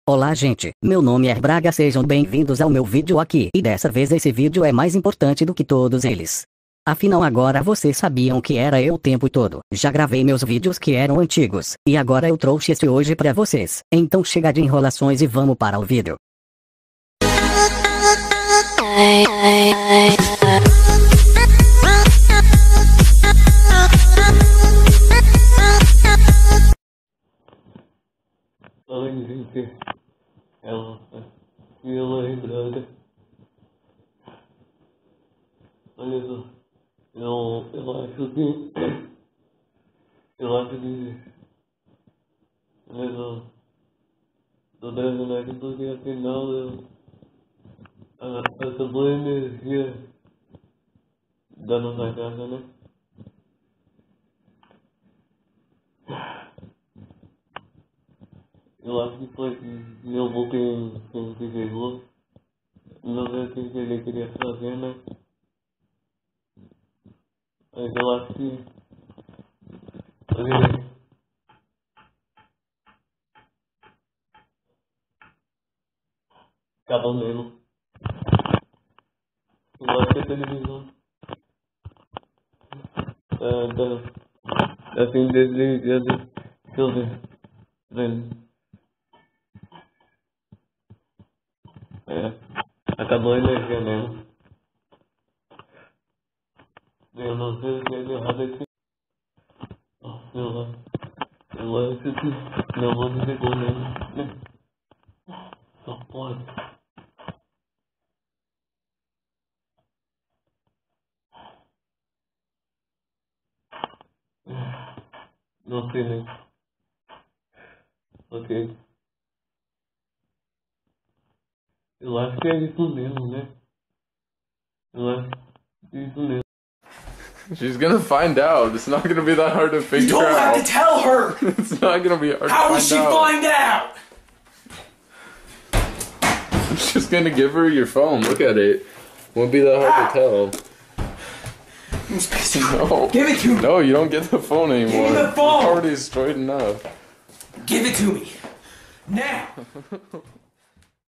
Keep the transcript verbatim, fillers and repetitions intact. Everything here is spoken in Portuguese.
Olá gente, meu nome é Braga, sejam bem-vindos ao meu vídeo aqui. E dessa vez esse vídeo é mais importante do que todos eles. Afinal agora vocês sabiam que era eu o tempo todo. Já gravei meus vídeos que eram antigos, e agora eu trouxe esse hoje pra vocês. Então chega de enrolações e vamos para o vídeo. Ai, gente, ela, ela é Braga. Olha só, eu, eu acho que, eu acho que, olha só, tô devendo aqui porque afinal eu, a, acabou a energia da nossa casa, né? Eu acho que foi meu avô quem, quem que chegou, não sei o que que ele queria fazer, né? Mas eu acho que, olha, acabou mesmo. Eu acho que a televisão tá, tá assim desligada. Deixa eu ver. Vendo. É, acabou a energia mesmo. Eu não sei o que é errado aqui. Eu, eu acho que meu avô me pegou mesmo, né? Só pode. Não sei nem. Ok. Eu acho que é isso mesmo, né? Eu acho que é isso mesmo. She's gonna find out. It's not gonna be that hard to figure You don't out. have to tell her! It's not gonna be hard How to will find she out. find out? I'm just gonna give her your phone. Look at it. Won't be that hard to tell. No. Give it to me! No, you don't get the phone anymore. the phone! It's already destroyed enough. Give it to me! Now!